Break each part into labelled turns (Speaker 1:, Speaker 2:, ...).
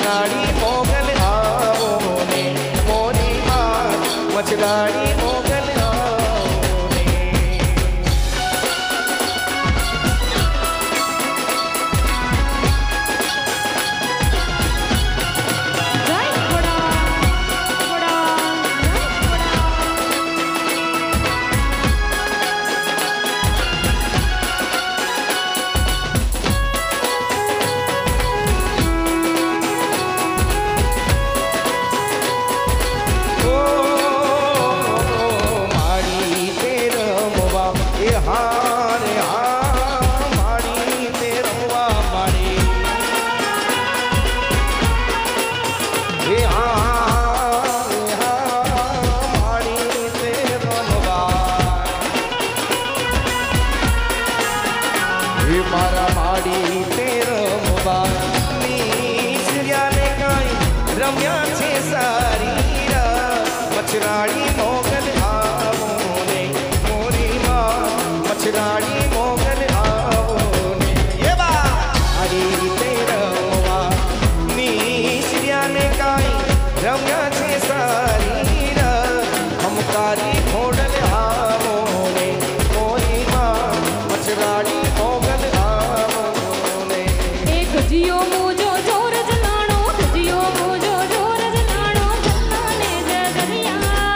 Speaker 1: मछलाड़ी मोगल आओ ने मोरी माँ मछलाड़ी मोगल आओ ने। मछलाड़ी मोगल आओ ने मोरी माँ मछलाड़ी मोगल आओ ने। ये बारी तेरा हुआ नीसिया ने काई रम्या छे सारी हम कारी घोड़ल आओ ने मोरी माँ मछलाड़ी मोगल आओ ने।
Speaker 2: एक जियो मुझो जोर जलानो जियो मुझो जोर जलानो जलाने जगरिया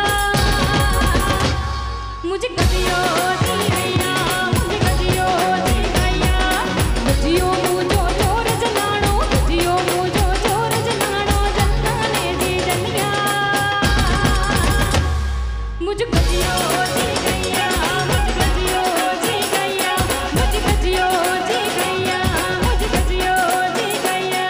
Speaker 2: मुझे गजियो जी गैया मुझे गजियो जी गैया जियो मुझो जोर जलानो जियो मुझो जोर जलानो जलाने जी जलिया मुझे गजियो जी गैया मुझे गजियो जी गैया मुझे गजियो जी गैया मुझे गजियो जी गैया।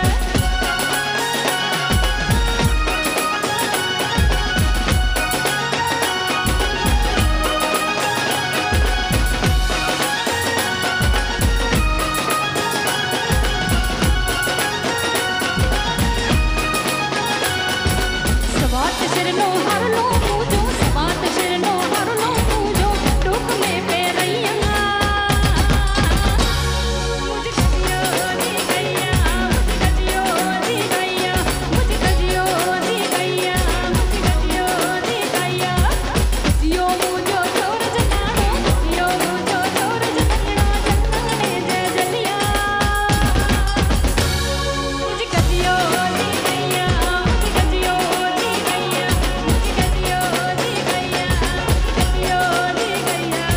Speaker 2: सवात शरणो हर लो पूजो सवात शरणो हर लो पूजो टूक में पेरैया मुझे गजियो जी गैया मुझे गजियो जी गैया मुझे गजियो जी गैया मुझे गजियो जी गैया जियो मुझो जोर जलानो जियो मुझो जोर जलानो जलाने जलिया मुझे गजियो जी गैया मुझे गजियो जी गैया मुझे गजियो जी गैया मुझे गजियो जी गैया।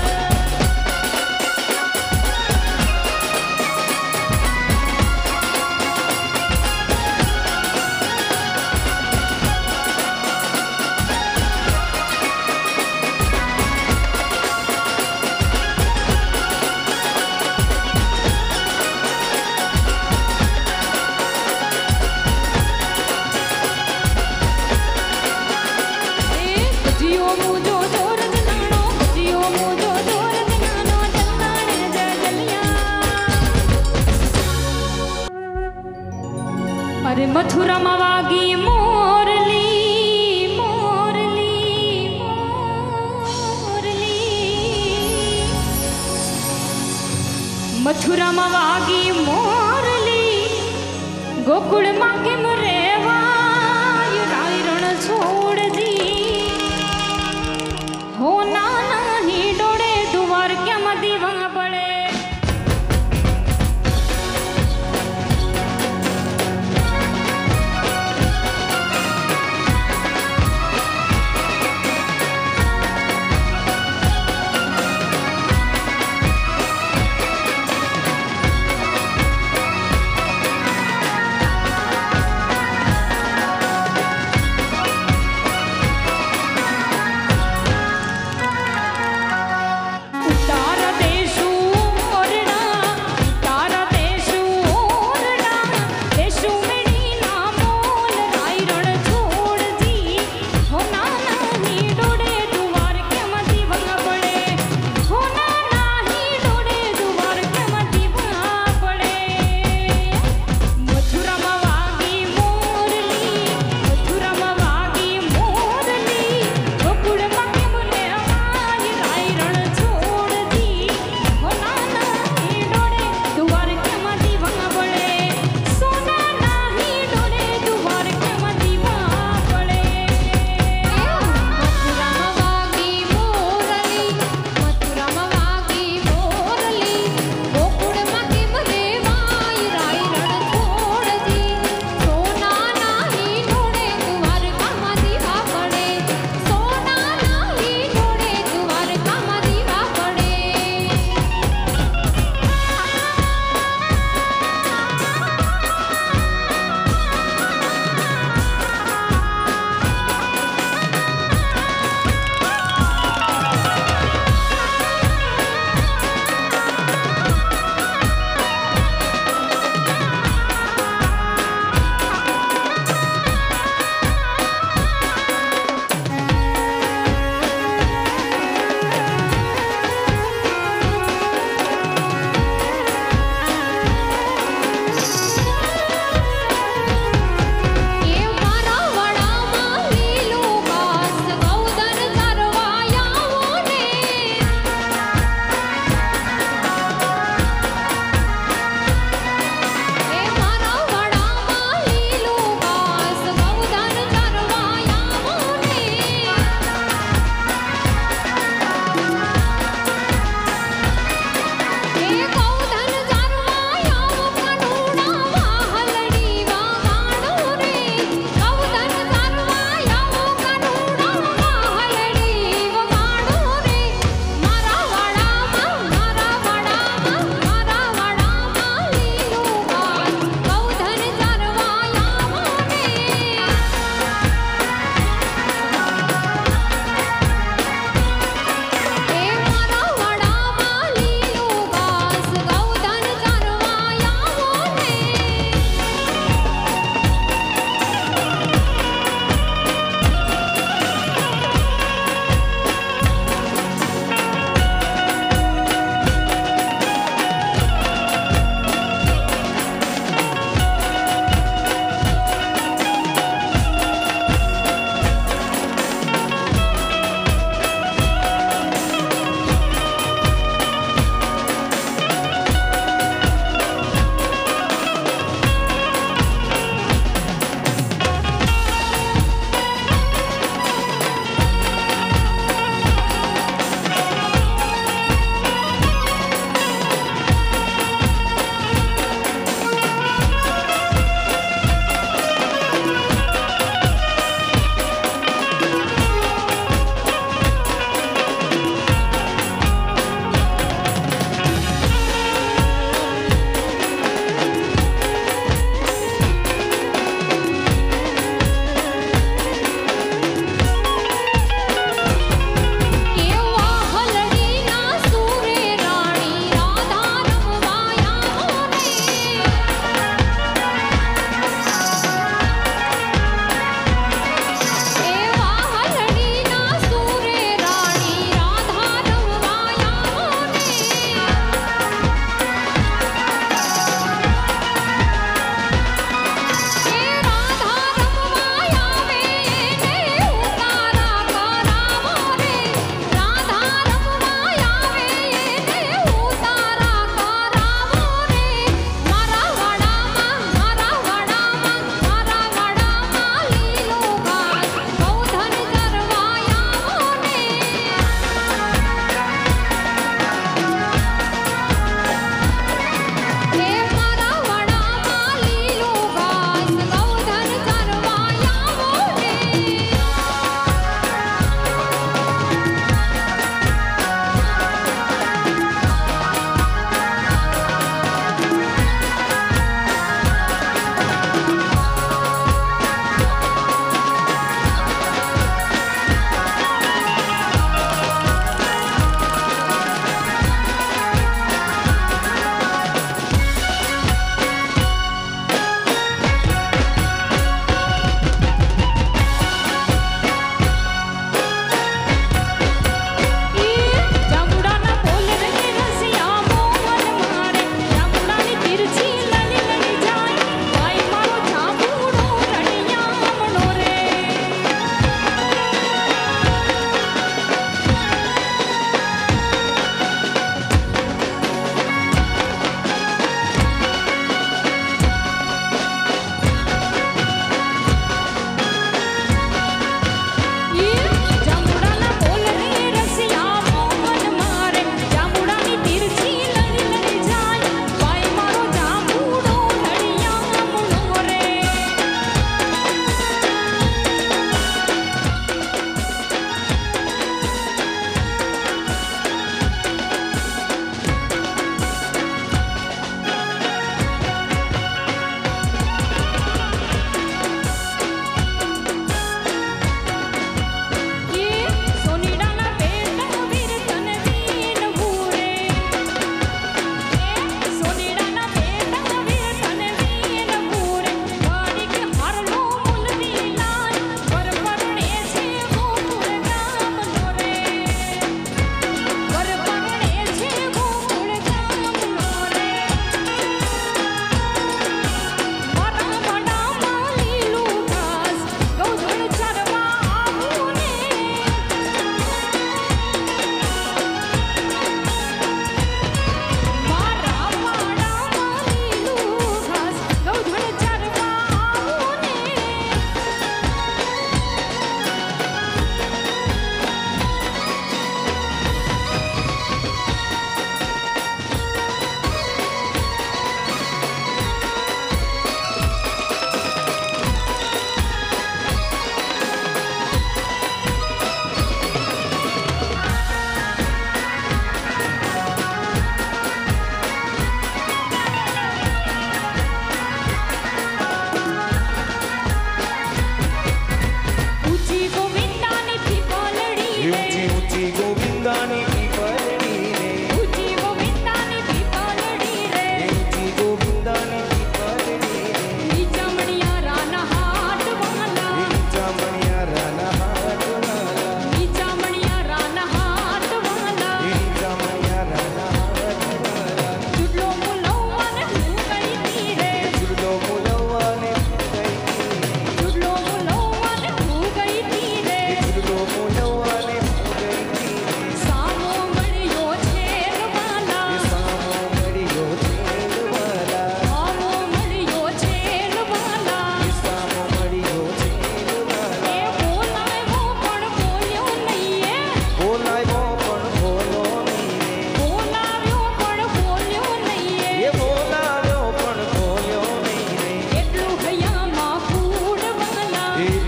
Speaker 2: जियो मुझो जोर जलानो जियो मुझो जोर जलानो जलाने जलिया। अरे मथुरा मवागी मोरली मोरली मोरली मथुरा मवागी मोरली गोकुल मांगे मुरेवा राय रण छोड़ दी हो नाना ही डोड़े दुवार क्या मदी वहाँ पड़े।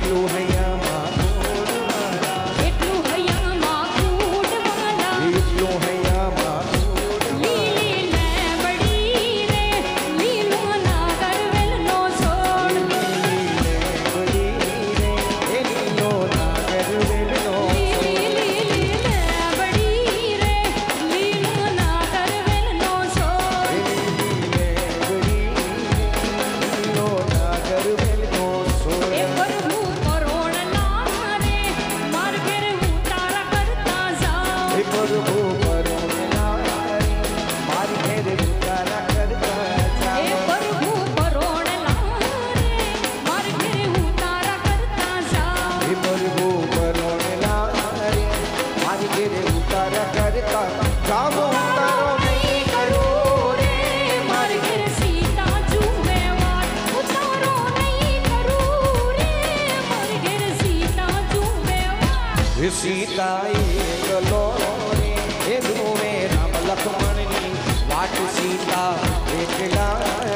Speaker 1: એટલું હૈયામાં કૂડવાલા
Speaker 2: એટલું હૈયામાં કૂડવાલા
Speaker 1: એટલું હૈયામાં
Speaker 2: લીલી લેબડી રે લીલો નાગર વેલનો છોડ
Speaker 1: લીલી રે એ લીલો નાગર વેલનો
Speaker 2: લીલી લેબડી રે લીલો નાગર વેલનો છોડ
Speaker 1: લીલો નાગર વેલનો છોડ
Speaker 2: એ પ્રભુ કરોડના રે માર ઘેર ઉતારા કરતા જાઓ
Speaker 1: એ પ્રભુ કરુણા મારી ઘેર ઉતારા કરતા
Speaker 2: એ
Speaker 1: જાઓ
Speaker 2: પ્રભુ કરોડના રે માર ઘેર ઉતારા કરતા જાઓ
Speaker 1: એ પ્રભુ કરુણા મારી ઘેર ઉતારા કરતા જાઓ ઉતારો નહીં
Speaker 2: કરું રે માર ઘેર સીતા જુએ વાટ ઉતારો નહીં કરું રે માર ઘેર સીતા જુએ વાટ
Speaker 1: એ સીતા એકલો રે એ ધ્રુવે રામ લક્ષ્મણની વાટ સીતા એકલા